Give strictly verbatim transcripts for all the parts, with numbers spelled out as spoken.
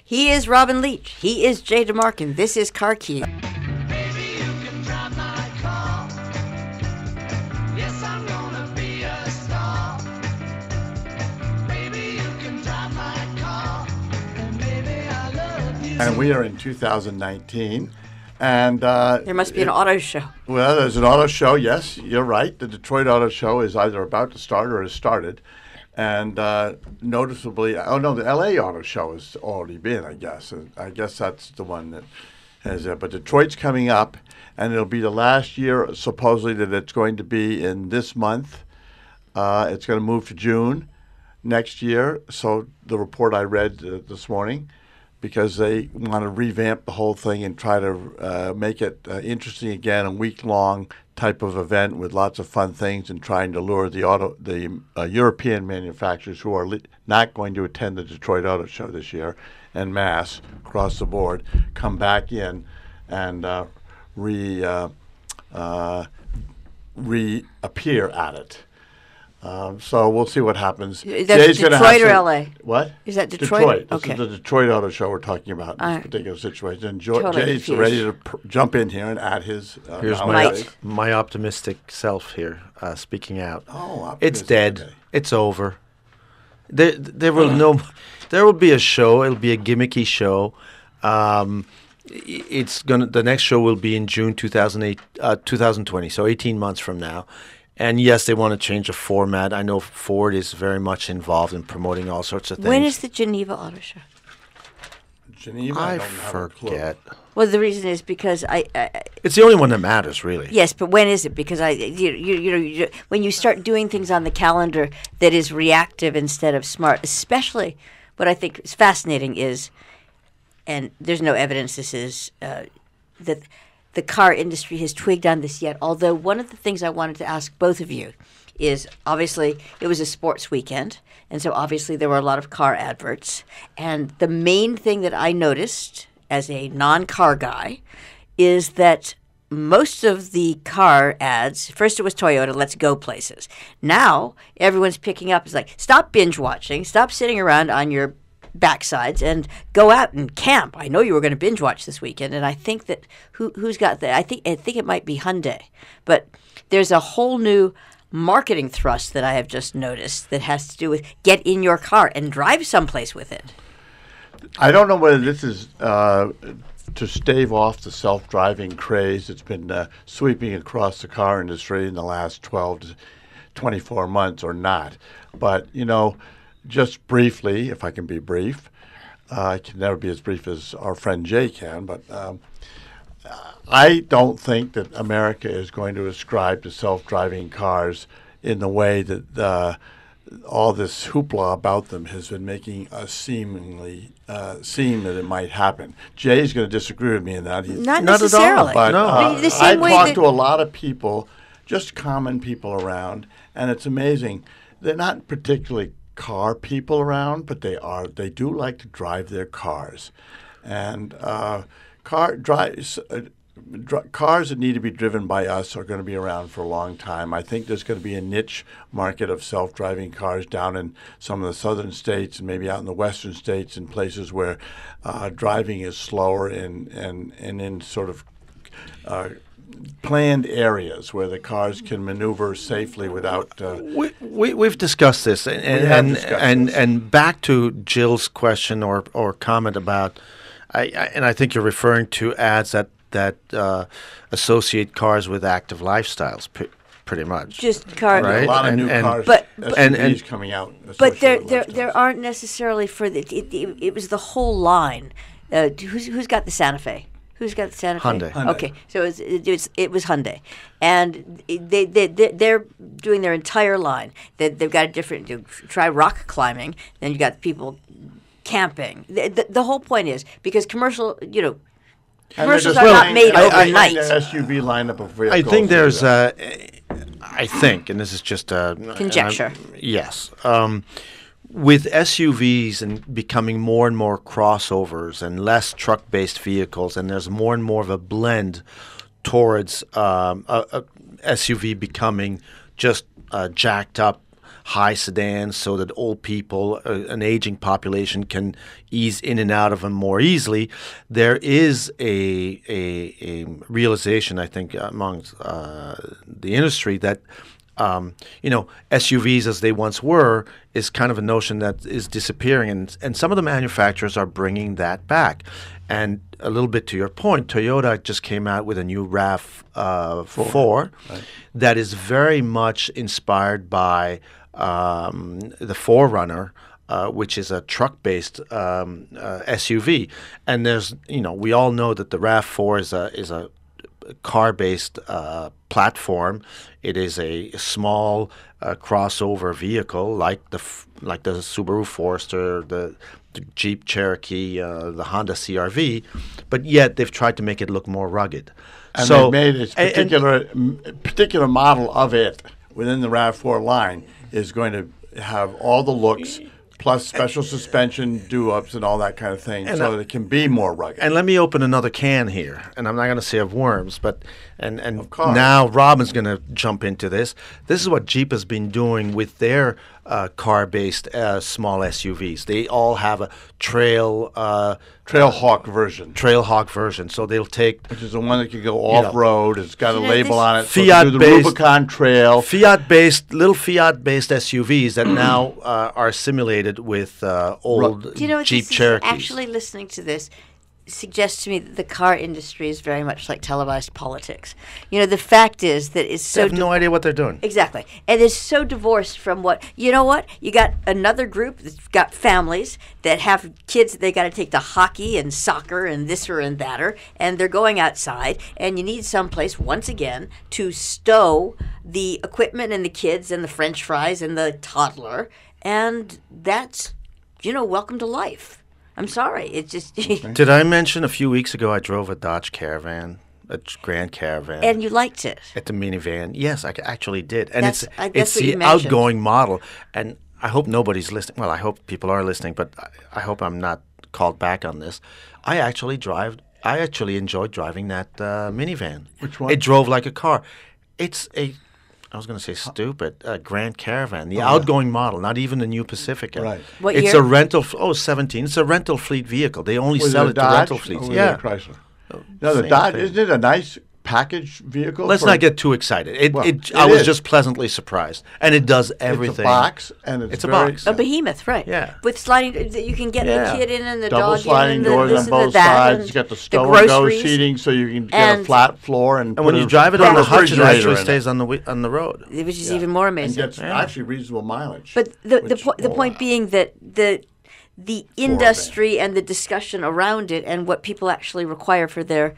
He is Robin Leach. He is Jay DeMarkin. This is Car Key. And we are in two thousand nineteen, and uh, there must be it, an auto show. Well, there's an auto show. Yes, you're right. The Detroit Auto Show is either about to start or has started, and uh, noticeably, oh no, the L A Auto Show has already been. I guess. I guess that's the one that has. Uh, but Detroit's coming up, and it'll be the last year supposedly that it's going to be in this month. Uh, it's going to move to June next year. So the report I read uh, this morning. Because they want to revamp the whole thing and try to uh, make it uh, interesting again, a week-long type of event with lots of fun things, and trying to lure the auto, the uh, European manufacturers who are li- not going to attend the Detroit Auto Show this year, en masse across the board, come back in and uh, re uh, uh, reappear at it. Um, so we'll see what happens. That's Jay's Detroit or L A? What? Is that Detroit? Detroit. This okay. is the Detroit Auto Show we're talking about in All this right. particular situation. And jo- Totally Jay's confused. ready to pr- jump in here and add his uh, Here's my, knowledge. op- my optimistic self here uh, speaking out. Oh, it's optimistic, dead. okay. It's over. There, there will no. There will be a show. It'll be a gimmicky show. Um, i- it's gonna. The next show will be in June two thousand eight, uh, two thousand twenty. So eighteen months from now. And yes, they want to change the format. I know Ford is very much involved in promoting all sorts of things. When is the Geneva Auto Show? Geneva, I, I don't have a clue. forget. Well, the reason is because I. I It's the only one that matters, really. yes, but when is it? Because I, you, you, you know, you, when you start doing things on the calendar that is reactive instead of smart, especially what I think is fascinating is, and there's no evidence this is uh, that the car industry has twigged on this yet. Although one of the things I wanted to ask both of you is obviously it was a sports weekend, and so obviously there were a lot of car adverts. And the main thing that I noticed as a non-car guy is that most of the car ads, first it was Toyota, let's go places. Now everyone's picking up, it's like, stop binge watching, stop sitting around on your backsides and go out and camp. I know you were going to binge watch this weekend, and I think that who who's got that? I think I think it might be Hyundai, but there's a whole new marketing thrust that I have just noticed that has to do with get in your car and drive someplace with it. I don't know whether this is uh, to stave off the self-driving craze that's been uh, sweeping across the car industry in the last twelve to twenty-four months or not. But, you know, just briefly, if I can be brief, uh, I can never be as brief as our friend Jay can, but um, I don't think that America is going to ascribe to self-driving cars in the way that uh, all this hoopla about them has been making us seemingly uh, seem that it might happen. Jay's going to disagree with me in that. He's, Not Not at all. necessarily. but No. uh, The same I've way talked that- to a lot of people, just common people around, and it's amazing. They're not particularly car people around, but they are. They do like to drive their cars, and uh, car drives. Uh, dr- cars that need to be driven by us are going to be around for a long time. I think there's going to be a niche market of self-driving cars down in some of the southern states and maybe out in the western states in places where uh, driving is slower and and and in sort of uh, planned areas where the cars can maneuver safely without. Uh, We, we we've discussed this, and and have and, discussed and, this. and back to Jill's question or, or comment about, I, I and I think you're referring to ads that that uh, associate cars with active lifestyles, p- pretty much. Just car. Right. a lot of And- new and- cars, But- S U Vs and- and- coming out. But there, associated with there, lifestyles. there aren't necessarily for the. It, it, it was the whole line. Uh, who's who's got the Santa Fe? Who's got the Santa Fe? Hyundai. Hyundai. Okay, so it was, it was it was Hyundai, and they they they- they're doing their entire line. They, they've got a different. You try rock climbing, then you got people camping. The, the, the whole point is because commercial, you know, And they're commercials just are not trying- made I- I- overnight. the S U V lineup of vehicles. I think is, there's, uh, uh, I think, and this is just a Conjecture. uh, yes, um, with S U Vs and becoming more and more crossovers and less truck-based vehicles, and there's more and more of a blend towards um, a, a S U V becoming just uh, jacked up, high sedans so that old people, uh, an aging population, can ease in and out of them more easily. There is a a, a realization, I think, among uh, the industry that Um, you know, S U Vs as they once were is kind of a notion that is disappearing, and and some of the manufacturers are bringing that back. And a little bit to your point, Toyota just came out with a new RAV uh, four Right. that is very much inspired by um, the four runner, uh, which is a truck-based um, uh, S U V. And there's, you know, we all know that the RAV four is a is a car-based uh, platform. It is a small uh, crossover vehicle, like the f- like the Subaru Forester, the, the Jeep Cherokee, uh, the Honda C R V, but yet they've tried to make it look more rugged. And so they made this and- and- particular m- particular model of it within the RAV four line is going to have all the looks plus special suspension, do-ups, and all that kind of thing, And, so uh, that it can be more rugged. And let me open another can here, and I'm not going to say of worms, but and and course. now Robin's going to jump into this. This is what Jeep has been doing with their uh, car-based uh, small S U Vs. They all have a Trail uh, Trailhawk version, Trailhawk version, so they'll take which is the one that can go know, off-road. It's got a You know, label this- on it. So it can do the Fiat-based- Rubicon Trail. Fiat-based little Fiat-based S U Vs that now uh, are simulated with uh, old Do you know what Jeep this is? Cherokees. Actually, listening to this suggests to me that the car industry is very much like televised politics. You know, the fact is that it's They so have no idea what they're doing. exactly, and it's so divorced from what you know. What you got another group that's got families that have kids that they got to take to hockey and soccer and this or and thater, and they're going outside, and you need someplace once again to stow the equipment and the kids and the French fries and the toddler, and that's you know, welcome to life. I'm sorry. It's just Did I mention a few weeks ago I drove a Dodge Caravan, a Grand Caravan? and you liked it. At the minivan, yes, I c- actually did, and That's- it's I- that's it's what the you mentioned. outgoing model, and I hope nobody's listening. Well, I hope people are listening, but I, I hope I'm not called back on this. I actually drive. I actually enjoyed driving that uh, minivan. Which one? It drove like a car. It's a. I was going to say stupid. Uh, Grand Caravan, the outgoing model, not even the new Pacifica. Right. What it's year? a rental. f- Oh, seventeen. It's a rental fleet vehicle. They only Was sell it it a to Dodge rental or fleets. was it Yeah. a Chrysler? No, the Same Dodge, thing. isn't it a nice package vehicle? Let's for- not get too excited. It, Well, it, it I was is. just pleasantly surprised, and it does everything. It's a box, and it's, It's a very- box. A behemoth, right? Yeah. With sliding, that you can get Yeah. the kid in and the Double dog sliding in and the doors this on and both the that sides. and You got the the stow and go groceries. seating, so you can get a And- flat floor. And, And when put you a- drive it put on a the hutch, it refrigerator actually in it. stays on the wi- on the road. Which is Yeah. even more And amazing. gets Yeah. actually reasonable mileage. But the the, which- po- the oh, point wow. being that the the industry and the discussion around it and what people actually require for their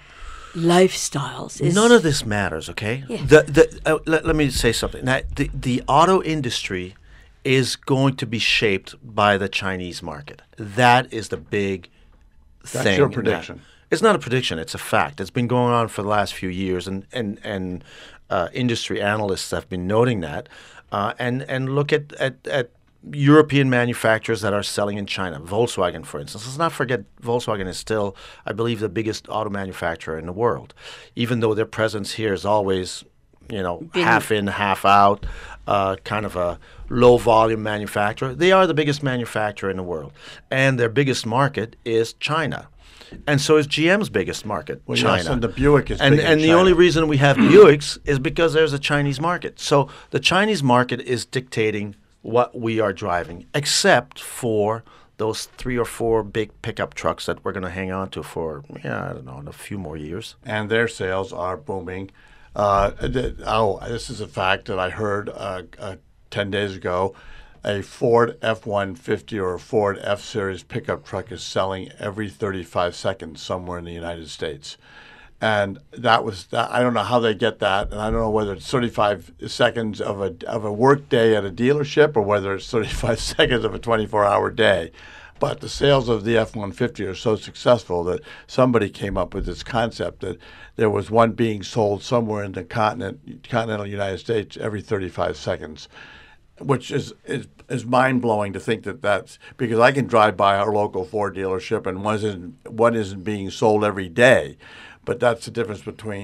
lifestyles is None of this matters, okay? Yeah. The the uh, let, let me say something. Now, the the auto industry is going to be shaped by the Chinese market. That is the big That's thing. your in that. prediction. It's not a prediction. It's a fact. It's been going on for the last few years, and and and uh, industry analysts have been noting that. Uh, and and look at, at at European manufacturers that are selling in China. Volkswagen, for instance. Let's not forget Volkswagen is still, I believe, the biggest auto manufacturer in the world, even though their presence here is always, you know, Been- half in, half out, uh, kind of a low volume manufacturer. They are the biggest manufacturer in the world, and their biggest market is China. And so is G M's biggest market, Well, China. yes, and the Buick is and big in and the China. only reason we have Buicks is because there's a Chinese market. So the Chinese market is dictating what we are driving, except for those three or four big pickup trucks that we're going to hang on to for, yeah, I don't know, a few more years. and their sales are booming. Uh, th- oh, this is a fact that I heard uh, uh, ten days ago. A Ford F one fifty or a Ford F-Series pickup truck is selling every thirty-five seconds somewhere in the United States. And that was that. I don't know how they get that, and I don't know whether it's thirty-five seconds of a of a work day at a dealership or whether it's thirty-five seconds of a twenty-four hour day. But the sales of the F one fifty are so successful that somebody came up with this concept that there was one being sold somewhere in the continent, continental United States every thirty-five seconds, which is, is, is mind-blowing to think that that's – because I can drive by our local Ford dealership and one isn't, one isn't being sold every day. But that's the difference between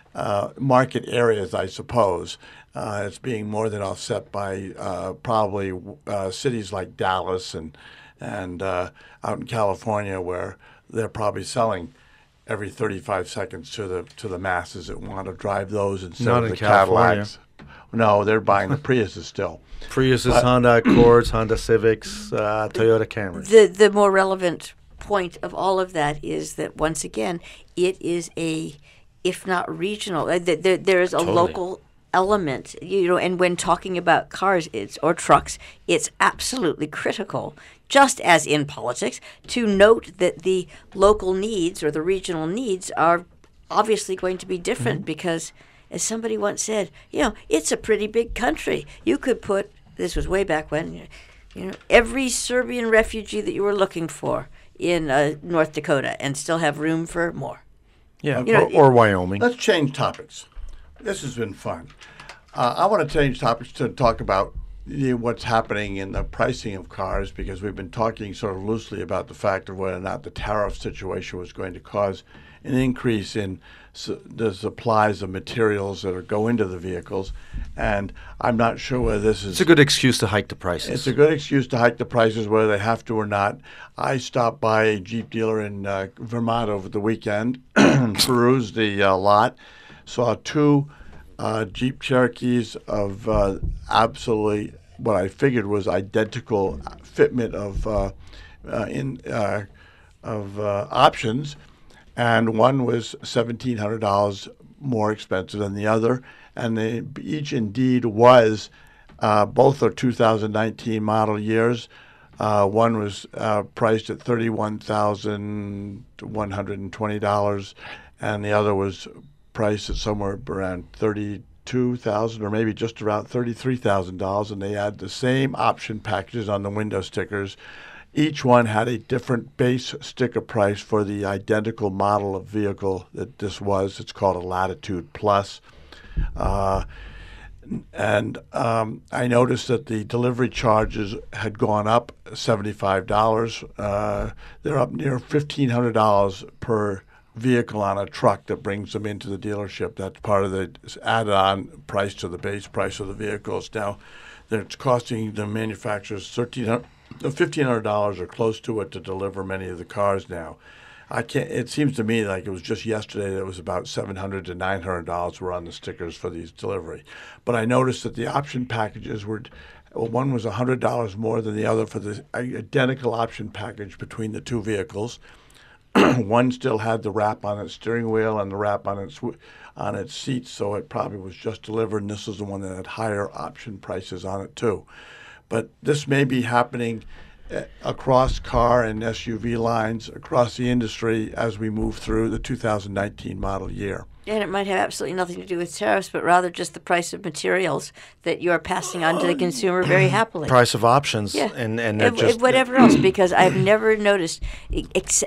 uh, market areas, I suppose. Uh, it's being more than offset by uh, probably uh, cities like Dallas and and uh, out in California, where they're probably selling every thirty-five seconds to the to the masses that want to drive those instead Not of in the California. Cadillacs. No, they're buying the Priuses still. Priuses, But- Honda Accords, Honda Civics, uh, Toyota Camrys. The the more relevant point of all of that is that once again, it is a, if not regional, uh, th- there, there is a Totally. local element, you know. And when talking about cars, it's or trucks, it's absolutely critical, just as in politics, to note that the local needs or the regional needs are obviously going to be different because, as somebody once said, you know, it's a pretty big country. You could put, this was way back when, you know, every Serbian refugee that you were looking for in uh, North Dakota and still have room for more. Yeah, You know, or, or Wyoming. Let's change topics. This has been fun. Uh, I want to change topics to talk about you know, what's happening in the pricing of cars, because we've been talking sort of loosely about the fact of whether or not the tariff situation was going to cause an increase in su- the supplies of materials that are, go into the vehicles. And I'm not sure whether this is It's a good excuse to hike the prices. it's a good excuse to hike the prices, whether they have to or not. I stopped by a Jeep dealer in uh, Vermont over the weekend and perused the uh, lot. Saw two uh, Jeep Cherokees of uh, absolutely what I figured was identical fitment of uh, uh, in uh, of uh, options, and one was seventeen hundred dollars more expensive than the other, and they each indeed was. Uh, both are two thousand nineteen model years. Uh, one was uh, priced at thirty-one thousand one hundred twenty dollars, and the other was priced at somewhere around thirty-two thousand dollars or maybe just around thirty-three thousand dollars, and they had the same option packages on the window stickers. Each one had a different base sticker price for the identical model of vehicle that this was. It's called a Latitude Plus. Uh, And um, I noticed that the delivery charges had gone up seventy-five dollars. Uh, they're up near fifteen hundred dollars per vehicle on a truck that brings them into the dealership. That's part of the added-on price to the base price of the vehicles. Now, it's costing the manufacturers thirteen hundred dollars, fifteen hundred dollars or close to it to deliver many of the cars now. I can't. It seems to me like it was just yesterday that it was about seven hundred to nine hundred dollars were on the stickers for these delivery. But I noticed that the option packages were, well, one was a hundred dollars more than the other for the identical option package between the two vehicles. One still had the wrap on its steering wheel and the wrap on its on its seats, so it probably was just delivered. And this was the one that had higher option prices on it too. But this may be happening across car and S U V lines across the industry as we move through the two thousand nineteen model year. And it might have absolutely nothing to do with tariffs, but rather just the price of materials that you are passing on to the consumer very happily. Price of options, Yeah. and and they're And just whatever else, because I've never noticed, ex-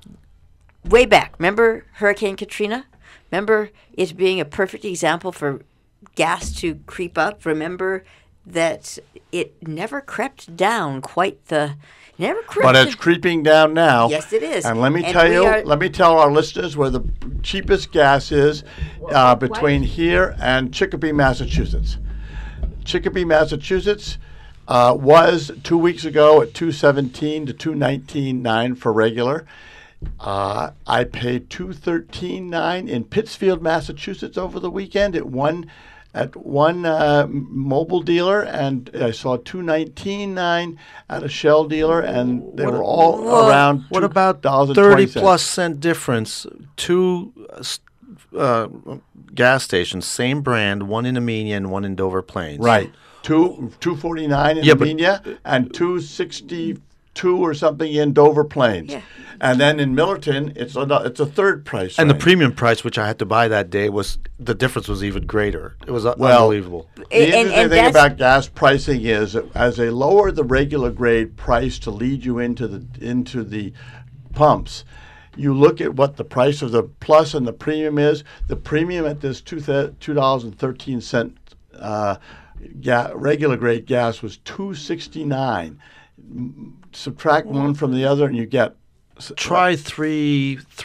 way back, remember Hurricane Katrina? Remember it being a perfect example for gas to creep up? Remember that it never crept down quite the, never crept. But it's creeping down now. Yes, it is. And let me And tell we you, are- let me tell our listeners where the cheapest gas is uh, between here and Chicopee, Massachusetts. Chicopee, Massachusetts uh, was two weeks ago at two seventeen to two nineteen nine for regular. Uh, I paid two thirteen nine in Pittsfield, Massachusetts over the weekend at one at one uh, mobile dealer, and I saw two nineteen nine at a Shell dealer, and they What were a- all Whoa. around. What two about dollars and thirty twenty cents. plus cent difference? Two uh, s- uh, gas stations, same brand, one in Amenia and one in Dover Plains. Right, two two forty nine in Yeah, but- Amenia and two sixty two or something in Dover Plains, Yeah. and then in Millerton it's a it's a third price. And the range. premium price, which I had to buy that day, was the difference was even greater. It was uh, Well, unbelievable. The And- interesting and thing that's- about gas pricing is that as they lower the regular grade price to lead you into the into the pumps, you look at what the price of the plus and the premium is. The premium at this two two dollars and thirteen cent uh, ga- regular grade gas was two sixty nine. Subtract one from the other, and you get Try three three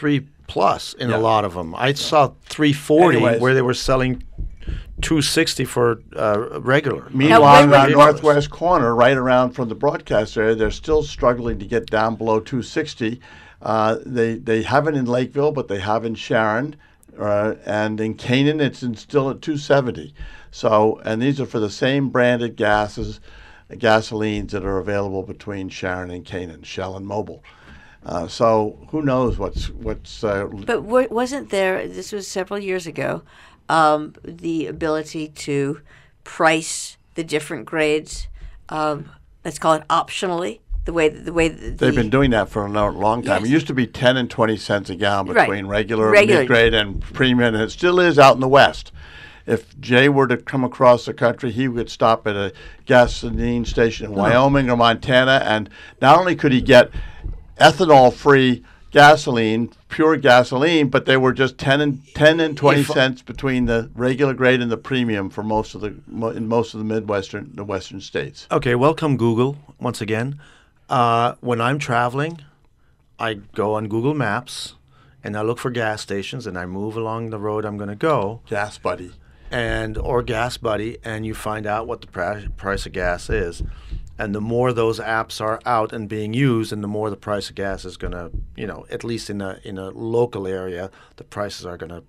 plus in Yeah. a lot of them. I saw three forty Anyways. where they were selling two sixty for uh, regular. Meanwhile, when in would our you- northwest corner, right around from the broadcast area, they're still struggling to get down below two sixty. Uh, they they haven't in Lakeville, but they have in Sharon, uh, and in Canaan, it's in, still at two seventy. So, and these are for the same branded gases, gasolines that are available between Sharon and Canaan, Shell and Mobil. Uh, so, who knows what's what's. Uh, But wa- wasn't there, this was several years ago, um, the ability to price the different grades, um, let's call it optionally, the way the way the, They've been doing that for a lo- long time. Yes. It used to be ten and twenty cents a gallon Right. between regular, Regular. mid-grade, and premium, and it still is out in the West. If Jay were to come across the country, he would stop at a gasoline station in Wyoming or Montana, and not only could he get ethanol-free gasoline, pure gasoline, but they were just ten and ten and twenty If- cents between the regular grade and the premium for most of the mo- in most of the Midwestern, the Western states. Okay, welcome Google once again. Uh, when I'm traveling, I go on Google Maps and I look for gas stations and I move along the road I'm going to go, Gas Buddy. and or Gas Buddy, and you find out what the pri- price of gas is. And the more those apps are out and being used, and the more the price of gas is going to, you know, at least in a in a local area, the prices are going to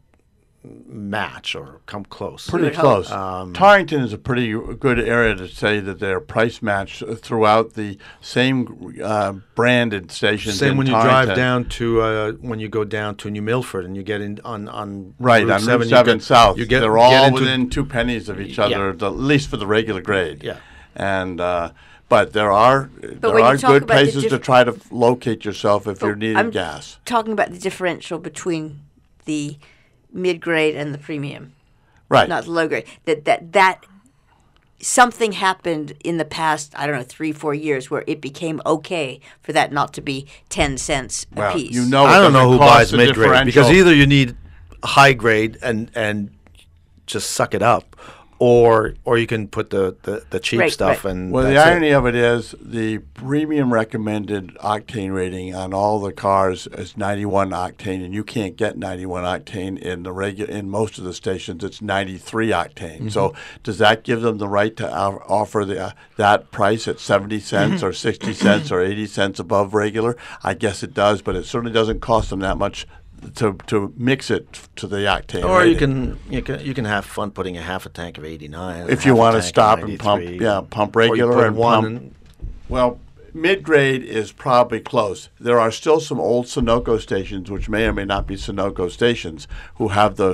match or come close. Pretty would hope. close. Torrington is a pretty good area to say that they're price matched throughout the same uh, branded stations. Same in when you Torrington. drive down to uh, when you go down to New Milford and you get in on on Right, Route on seven, Route you seven get- South. You get they're get all into- within two pennies of each Yeah. other, the, at least for the regular grade. Yeah. And uh, but there are there when you are talk good about the places to diff- try to f- locate yourself if you're needing I'm gas. talking about the differential between the mid grade and the premium, Right. not the low grade. That that that something happened in the past, I don't know, three four years where it became okay for that not to be ten cents a well, piece. you know, I it don't know doesn't who cost buys the mid grade because differential. either you need high grade and and just suck it up, or or you can put the the, the cheap Right, stuff right. and Well, the that's it. irony of it is the premium recommended octane rating on all the cars is ninety-one octane, and you can't get ninety-one octane in the regu- in most of the stations. It's ninety-three octane. So, does that give them the right to o- offer the, uh, that price at seventy cents or sixty cents or eighty cents above regular? I guess it does, but it certainly doesn't cost them that much to to mix it to the octane. Or you rating. can you can you can have fun putting a half a tank of eighty-nine If half you a wanna tank of stop and pump- ninety-three, yeah, pump or you regular put and one pump- in- Well, mid-grade is probably close. There are still some old Sunoco stations, which may or may not be Sunoco stations, who have the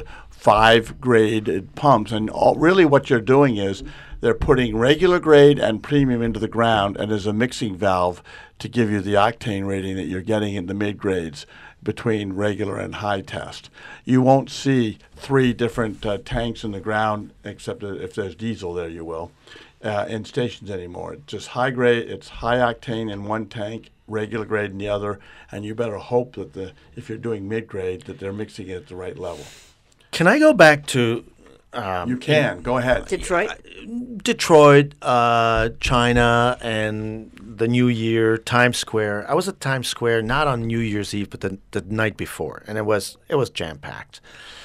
five-grade pumps. And all, really what you're doing is they're putting regular grade and premium into the ground, and there's a mixing valve to give you the octane rating that you're getting in the mid-grades between regular and high test. You won't see three different uh, tanks in the ground, except that if there's diesel there, you will. Uh, in stations anymore. It's just high grade, it's high octane in one tank, regular grade in the other, and you better hope that the if you're doing mid grade that they're mixing it at the right level. Can I go back to um, You can go ahead. Detroit. Detroit, uh, China, and the New Year, Times Square? I was at Times Square not on New Year's Eve, but the, the night before, and it was it was jam packed.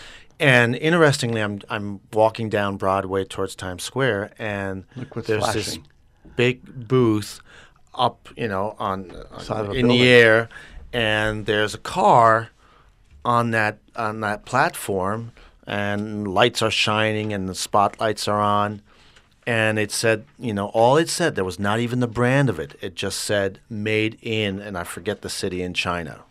And interestingly, I'm I'm walking down Broadway towards Times Square, and Look what's there's flashing. this big booth up, you know, on, on Side of a in the building. air, and there's a car on that on that platform, and lights are shining, and the spotlights are on, and it said, you know, all it said, there was not even the brand of it. It just said "Made in," and I forget the city in China.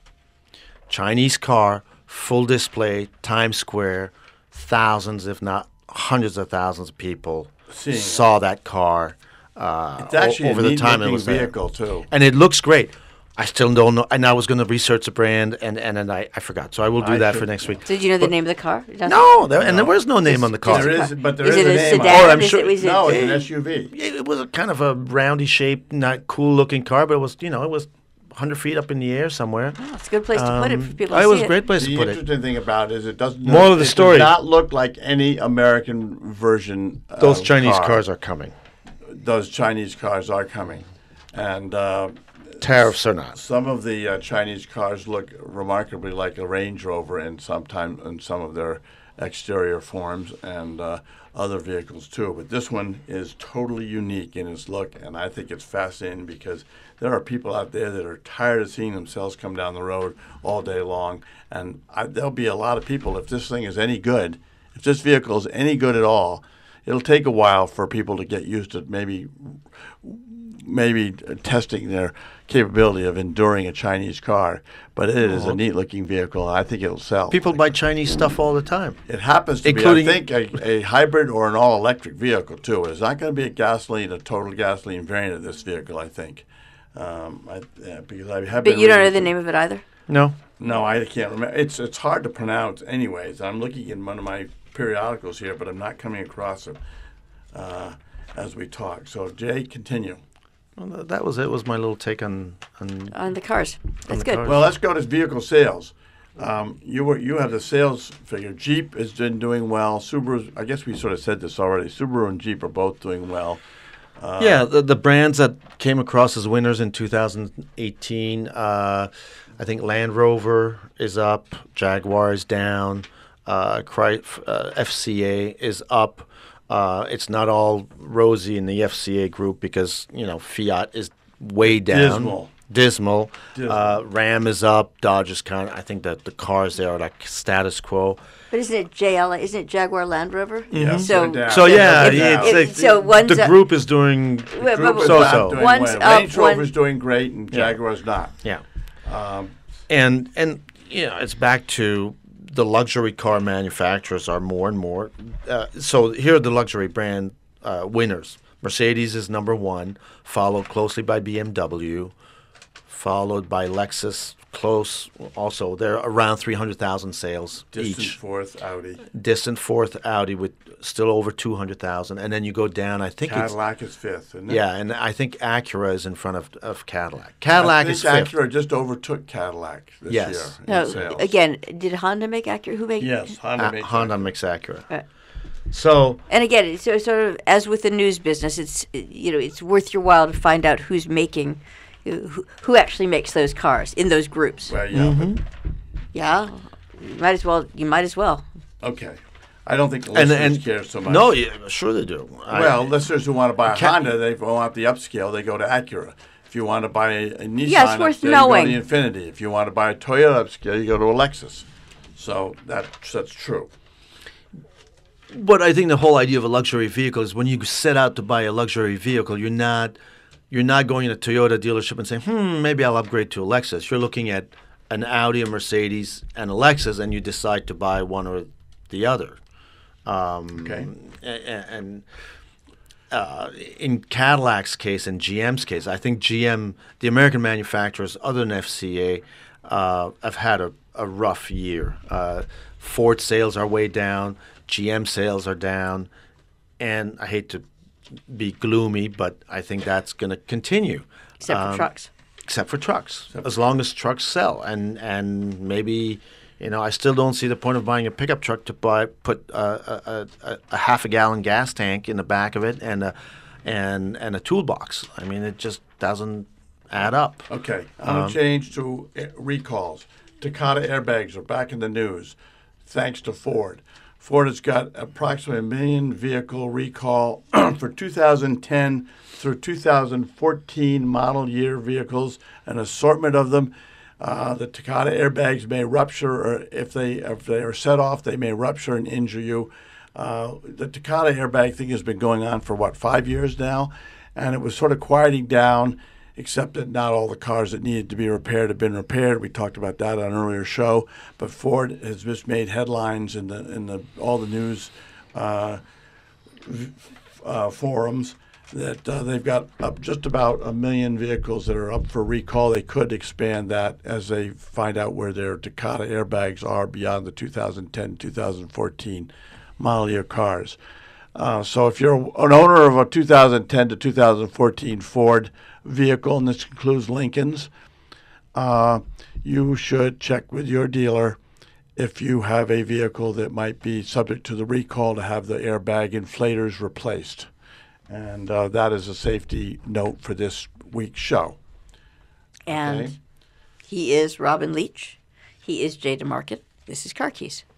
Chinese car. Full display, Times Square, thousands, if not hundreds of thousands of people Seeing it. saw that car uh, It's actually o- over a the neat time it looking was there. vehicle too. And it looks great. I still don't know. And I was going to research the brand, and, and, and I, I forgot. So I will do I that should- for next week. Did you know the name of the car? Doesn't- No, there, and there was no name on the car. There Just- is, but there is is it a a name on sedan? it. Oh, I'm Is sure- It, is it, No, it's an S U V. It was a kind of a roundy shaped, not cool looking car, but it was, you know, it was one hundred feet up in the air somewhere. oh, it's a good place to put it for Um, people it to was see a great place The to put it. interesting thing about it is it doesn't. Moral of the it story. does not look like any American version. Those of Chinese car. cars are coming. Those Chinese cars are coming, and uh, tariffs or not. Some of the uh, Chinese cars look remarkably like a Range Rover in some time in some of their exterior forms, and uh, other vehicles too. But this one is totally unique in its look, and I think it's fascinating because there are people out there that are tired of seeing themselves come down the road all day long, and I, there'll be a lot of people, if this thing is any good, if this vehicle is any good at all, it'll take a while for people to get used to maybe maybe testing their capability of enduring a Chinese car. But it is a neat-looking vehicle, and I think it'll sell. People buy Chinese stuff all the time. It happens to Including- be, I think, a, a hybrid or an all-electric vehicle, too. It's not going to be a gasoline, a total gasoline variant of this vehicle, I think. Um, I, yeah, because I have But been you don't know reading the some- name of it either? No. No, I can't remember. It's it's hard to pronounce anyways. I'm looking in one of my periodicals here, but I'm not coming across it uh, as we talk. So, Jay, continue. Well, th- that was it. Was my little take on on. On the cars. That's the good. cars. Well, let's go to vehicle sales. Um, you were you have the sales figure. Jeep has been doing well. Subaru, I guess we sort of said this already. Subaru and Jeep are both doing well. Uh, yeah, the, the brands that came across as winners in two thousand eighteen, uh, I think Land Rover is up, Jaguar is down, uh, Cry, uh, F C A is up. Uh, it's not all rosy in the F C A group because, you know, Fiat is way down. Dismal. Dismal. Dismal. Uh, Ram is up. Dodge is kind of, I think that the cars there are like status quo. But isn't it J L A? Isn't it Jaguar Land Rover? Yeah, So, they're down. So, yeah, They're it's down. like It- so one's the up- group is doing Wait, Group is but- so- not so. doing One's well. up, Range Rover's one- doing great, and Jaguar's not. Yeah. Um, And and you know, it's back to the luxury car manufacturers are more and more. Uh, so here are the luxury brand uh, winners. Mercedes is number one, followed closely by B M W, followed by Lexus. Close also. They're around three hundred thousand sales distant each. fourth, Audi. Distant fourth, Audi with still over two hundred thousand. And then you go down, I think it's. Cadillac is fifth, isn't it? Yeah, and I think Acura is in front of, of Cadillac. Cadillac I is think fifth. Acura just overtook Cadillac this Yes. year in No, sales. again, did Honda make Acura? Who made? Yes, Honda Uh, makes Honda Acura. makes Acura. Right. So And again, it's so sort of as with the news business, it's you know it's worth your while to find out who's making, who, who actually makes those cars in those groups. Well, yeah, Mm-hmm. Yeah, you might as well. You might as well. but, okay. I don't think the and listeners and care so much. no, yeah, sure they do. I- Well, listeners who want to buy a Ca- Honda, they want the upscale, they go to Acura. If you want to buy a, a Nissan Yeah, it's worth upscale, knowing. you go to the Infiniti. If you want to buy a Toyota upscale, you go to a Lexus. So that, that's true. but I think the whole idea of a luxury vehicle is when you set out to buy a luxury vehicle, you're not you're not going to a Toyota dealership and saying, hmm, maybe I'll upgrade to a Lexus. You're looking at an Audi, a Mercedes, and a Lexus, and you decide to buy one or the other. Um, Okay. a- And uh, in Cadillac's case and G M's case, I think G M, the American manufacturers other than F C A, uh, have had a, a rough year. Uh, Ford sales are way down. G M sales are down. And I hate to be gloomy, but I think that's going to continue. Except for Um, trucks. Except for trucks, as long as trucks sell, and and maybe, you know, I still don't see the point of buying a pickup truck to buy put uh, a, a, a half a gallon gas tank in the back of it and a and and a toolbox. I mean, it just doesn't add up. Okay, I'm going to change to uh, recalls. Takata airbags are back in the news, thanks to Ford. Ford has got approximately a million vehicle recall for two thousand ten through two thousand fourteen model year vehicles, an assortment of them. Uh, the Takata airbags may rupture, or if they if they are set off, they may rupture and injure you. Uh, the Takata airbag thing has been going on for what five years now, and it was sort of quieting down, except that not all the cars that needed to be repaired have been repaired. We talked about that on an earlier show. But Ford has just made headlines in the in the all the news uh, uh, forums that uh, they've got up just about a million vehicles that are up for recall. They could expand that as they find out where their Takata airbags are beyond the two thousand ten, two thousand fourteen model year cars. Uh, so if you're an owner of a two thousand ten to two thousand fourteen Ford vehicle, and this includes Lincolns, uh, you should check with your dealer if you have a vehicle that might be subject to the recall to have the airbag inflators replaced. And uh, that is a safety note for this week's show. And Okay. he is Robin Leach. He is Jay DeMarket. This is Car Keys.